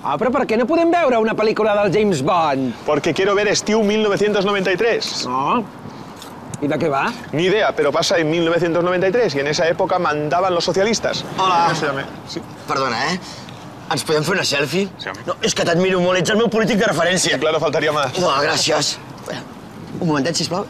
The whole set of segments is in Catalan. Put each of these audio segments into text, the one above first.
Ah, però per què no podem veure una pel·lícula del James Bond? Porque quiero ver Estiu 1993. No. ¿Y de qué va? Ni idea, pero pasa en 1993 y en esa época mandaban los socialistas. Hola. Sí. Perdona, Ens podem fer una selfie? Sí, home. No, és que t'admiro molt, ets el meu polític de referència. Claro, faltaría más. Gràcies. Un momentet, sisplau.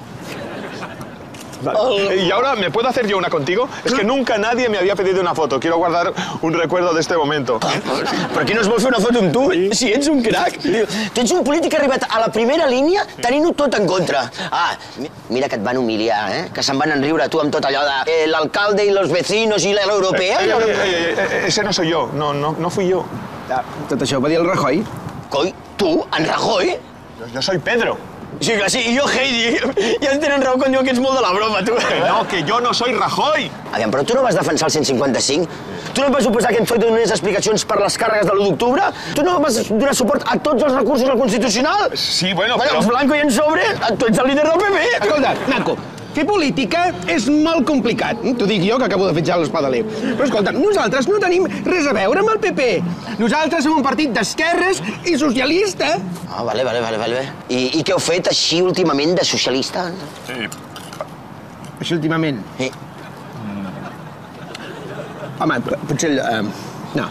Vale. ¿Y ahora me puedo hacer yo una contigo? Es que nunca nadie me había pedido una foto. Quiero guardar un recuerdo de este momento. Per què no es vol fer una foto amb tu? Si ets un crac. Tu ets un polític que ha arribat a la primera línia tenint-ho tot en contra. Mira que et van humiliar, Que se'n van enriure tu amb tot allò de l'alcalde i los vecinos i l'europea. Ese no soy yo. No fui yo. Tot això ho va dir el Rajoy. Coi, tu, en Rajoy? Yo soy Pedro. Sí, que sí, i jo Heidi. Ja en tenen raó quan diuen que ets molt de la broma, tu. No, que yo no soy Rajoy. Aviam, però tu no vas defensar el 155? Tu no et vas oposar que en Foy donés explicacions per les càrregues de l'1 d'octubre? Tu no vas donar suport a tots els recursos al Constitucional? Sí, bueno, però... però... Blanco i en sobre, tu ets el líder del PP. Escolta, Naco, fer política és molt complicat. T'ho dic jo, que acabo de fer ja l'Espadaleu. Però escolta, nosaltres no tenim res a veure amb el PP. Nosaltres som un partit d'esquerres i socialista. Vale. I què heu fet així últimament de socialista? Així últimament? Sí. Home, potser... No.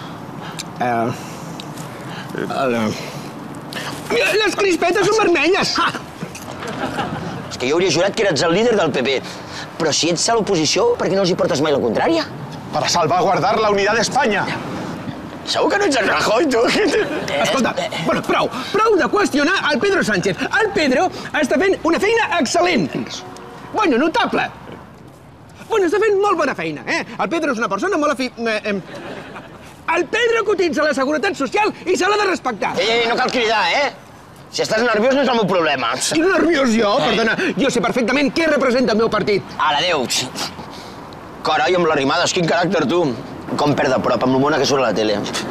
Mira, les crispetes són vermelles! És que jo hauria jurat que eres el líder del PP. Però si ets a l'oposició, per què no els hi portes mai la contrària? Para salvaguardar la unidad de España. Segur que no ets el Rajoy, tu? Escolta, bueno, prou de qüestionar el Pedro Sánchez. El Pedro està fent una feina excel·lent. Bueno, notable. Bueno, està fent molt bona feina, El Pedro és una persona molt El Pedro cotitza la Seguretat Social i se l'ha de respectar. No cal cridar, Si estàs nerviós no és el meu problema. Estic nerviós jo? Perdona, jo sé perfectament què representa el meu partit. Adéu. Carai, amb l'arrimades, quin caràcter, tu. Com perd de prop, amb l'homona que surt a la tele.